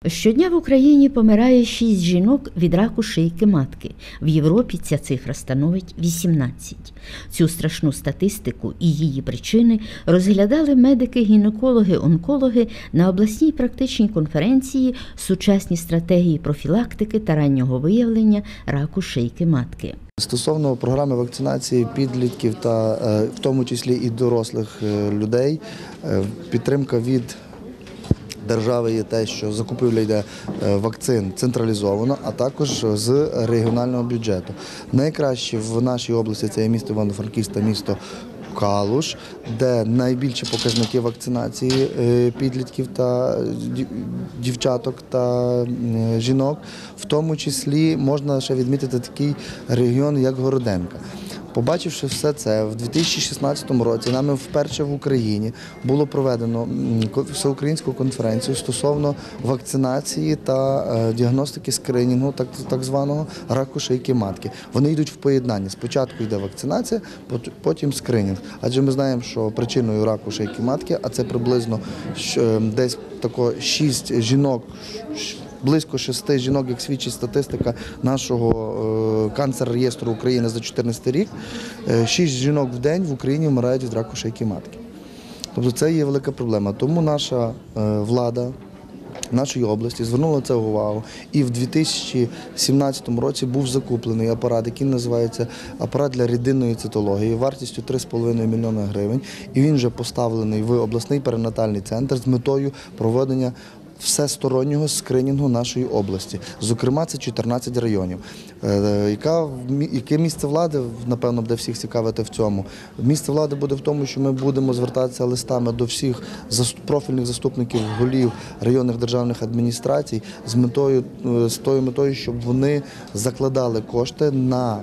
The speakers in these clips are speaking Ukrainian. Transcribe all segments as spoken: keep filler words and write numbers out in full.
Щодня в Україні помирає шість жінок від раку шийки матки. В Європі ця цифра становить вісімнадцять. Цю страшну статистику і її причини розглядали медики-гінекологи-онкологи на обласній практичній конференції «Сучасні стратегії профілактики та раннього виявлення раку шийки матки». Стосовно програми вакцинації підлітків та в тому числі і дорослих людей, підтримка від держави є те, що закупівля йде вакцин централізовано, а також з регіонального бюджету. Найкраще в нашій області це є місто Івано-Франківськ та місто Калуш, де найбільші показники вакцинації підлітків та дівчаток та жінок. В тому числі можна ще відмітити такий регіон, як Городенка. Побачивши все це, в дві тисячі шістнадцятому році нами вперше в Україні було проведено всеукраїнську конференцію стосовно вакцинації та діагностики скринінгу так, так званого раку шийки матки. Вони йдуть в поєднанні. Спочатку йде вакцинація, потім скринінг. Адже ми знаємо, що причиною раку шийки матки, а це приблизно десь тако шість жінок, близько шести жінок, як свідчить статистика нашого канцер-реєстру України за дві тисячі чотирнадцятий рік, шість жінок в день в Україні вмирають від раку шийки матки. Тобто це є велика проблема. Тому наша влада нашої області звернула це увагу. І в дві тисячі сімнадцятому році був закуплений апарат, який називається апарат для рідинної цитології, вартістю три з половиною мільйони гривень. І він вже поставлений в обласний перинатальний центр з метою проведення всестороннього скринінгу нашої області. Зокрема, це чотирнадцять районів. Яка, яке місце влади, напевно, буде всіх цікавити в цьому? Місце влади буде в тому, що ми будемо звертатися листами до всіх профільних заступників голів районних державних адміністрацій з метою, з тою метою, щоб вони закладали кошти на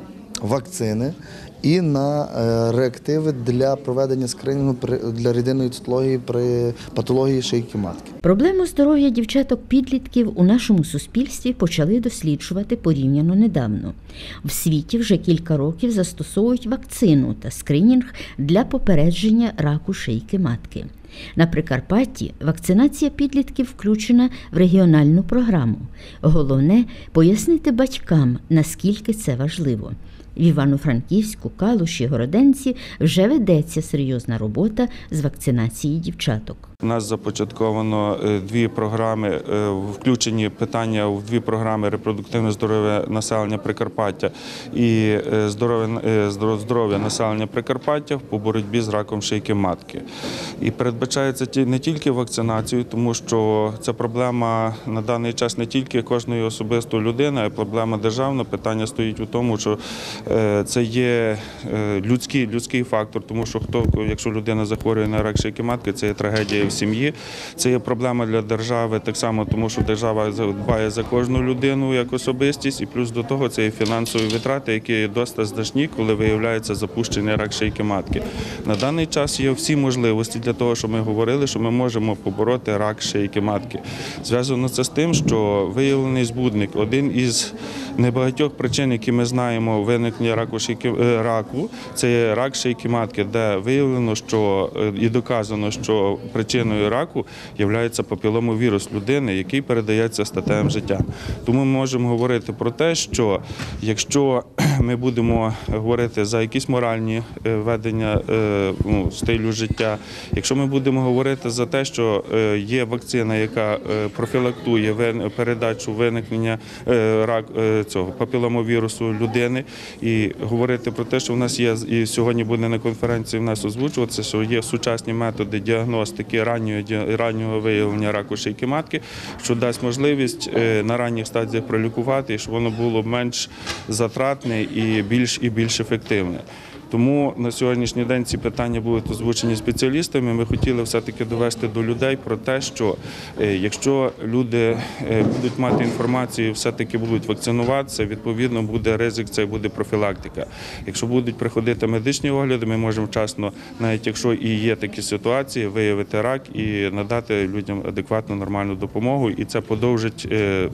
вакцини і на реактиви для проведення скринінгу для рідинної цитології при патології шийки матки. Проблему здоров'я дівчаток-підлітків у нашому суспільстві почали досліджувати порівняно недавно. В світі вже кілька років застосовують вакцину та скринінг для попередження раку шийки матки. На Прикарпатті вакцинація підлітків включена в регіональну програму. Головне – пояснити батькам, наскільки це важливо. В Івано-Франківську, Калуші, Городенці вже ведеться серйозна робота з вакцинації дівчаток. У нас започатковано дві програми, включені питання в дві програми репродуктивне здоров'я населення Прикарпаття і здоров'я, здоров'я населення Прикарпаття по боротьбі з раком шийки матки. І передбачається не тільки вакцинацію, тому що це проблема на даний час не тільки кожної особистої людини, а й проблема державна. Питання стоїть у тому, що це є людський, людський фактор, тому що хто, якщо людина захворює на рак шийки матки, це є трагедія в сім'ї. Це є проблема для держави так само, тому що держава дбає за кожну людину як особистість, і плюс до того це є фінансові витрати, які є досить значні, коли виявляється запущений рак шийки матки. На даний час є всі можливості для того, щоб ми говорили, що ми можемо побороти рак шийки матки. Зв'язано це з тим, що виявлений збудник – один із небагатьох причин, які ми знаємо виникнення раку шийки раку, це є рак шийки матки, де виявлено, що і доказано, що причиною раку є папіломовірус людини, який передається статевим життям. Тому ми можемо говорити про те, що якщо ми будемо говорити за якісь моральні ведення ну, стилю життя, якщо ми будемо говорити за те, що є вакцина, яка профілактує передачу виникнення рак, цього папіломовірусу людини, і говорити про те, що в нас є, і сьогодні буде на конференції в нас озвучуватися, що є сучасні методи діагностики раннього, раннього виявлення раку шийки матки, що дасть можливість на ранніх стадіях пролікувати, і щоб воно було менш затратне і більш, і більш ефективне. Тому на сьогоднішній день ці питання будуть озвучені спеціалістами. Ми хотіли все-таки довести до людей про те, що якщо люди будуть мати інформацію, все-таки будуть вакцинуватися, відповідно буде ризик, це буде профілактика. Якщо будуть приходити медичні огляди, ми можемо вчасно, навіть якщо і є такі ситуації, виявити рак і надати людям адекватну нормальну допомогу. І це подовжить,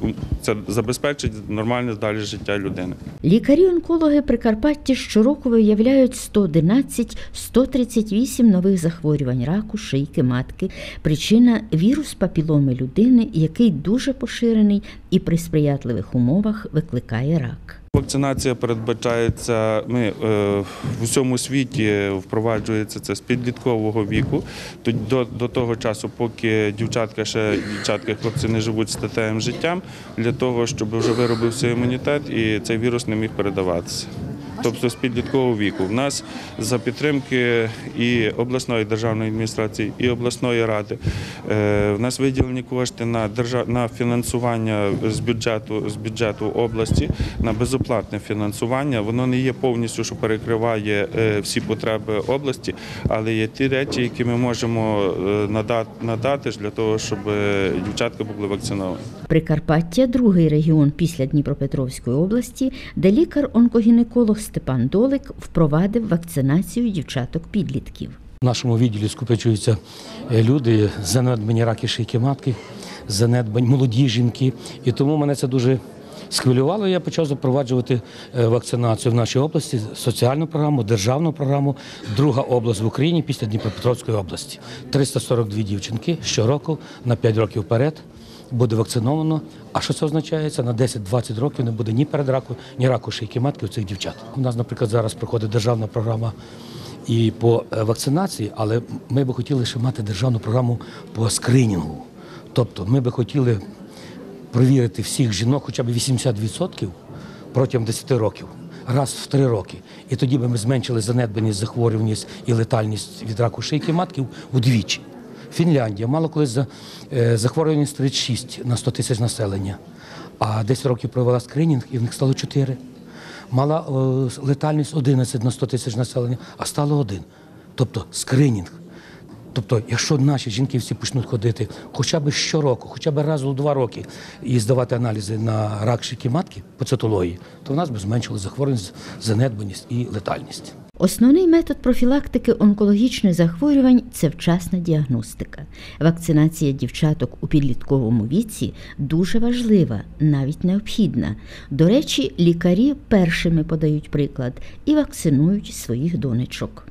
це забезпечить нормальне далі життя людини. Лікарі-онкологи Прикарпаття щороку виявляють виявить сто одинадцять - сто тридцять вісім нових захворювань раку шийки матки. Причина – вірус папіломи людини, який дуже поширений і при сприятливих умовах викликає рак. Вакцинація передбачається, ми е, в усьому світі впроваджується це з підліткового віку, то до, до того часу, поки дівчатка ще дівчатка, хлопці не живуть статевим життям, для того, щоб вже виробився імунітет і цей вірус не міг передаватися. Тобто з підліткового віку. В нас за підтримки і обласної державної адміністрації, і обласної ради в нас виділені кошти на держав... на фінансування з бюджету, з бюджету області, на безоплатне фінансування. Воно не є повністю, що перекриває всі потреби області, але є ті речі, які ми можемо надати, надати для того, щоб дівчатка були вакциновані. Прикарпаття – другий регіон після Дніпропетровської області, де лікар-онкогінеколог Степан Долик впровадив вакцинацію дівчаток-підлітків. В нашому відділі скупчуються люди з занедбані раки шийки матки, занедбані молоді жінки. І тому мене це дуже схвилювало. Я почав запроваджувати вакцинацію в нашій області, соціальну програму, державну програму. Друга область в Україні після Дніпропетровської області. триста сорок дві дівчинки щороку на п'ять років вперед буде вакциновано. А що це означає? Це на десять-двадцять років не буде ні передраку, ні раку шийки матки у цих дівчат. У нас, наприклад, зараз проходить державна програма і по вакцинації, але ми би хотіли ще мати державну програму по скринінгу. Тобто ми би хотіли провірити всіх жінок хоча б вісімдесят відсотків протягом десяти років, раз в три роки. І тоді би ми зменшили занедбаність, захворюваність і летальність від раку шийки матки вдвічі. Фінляндія мала колись захворюваність тридцять шість на сто тисяч населення, а десять років провела скринінг і в них стало чотири. Мала летальність одинадцять на сто тисяч населення, а стало один. Тобто скринінг. Тобто, якщо наші жінки всі почнуть ходити хоча б щороку, хоча б раз у два роки і здавати аналізи на рак шийки матки по цитології, то в нас би зменшили захворюваність, занедбаність і летальність. Основний метод профілактики онкологічних захворювань – це вчасна діагностика. Вакцинація дівчаток у підлітковому віці дуже важлива, навіть необхідна. До речі, лікарі першими подають приклад і вакцинують своїх донечок.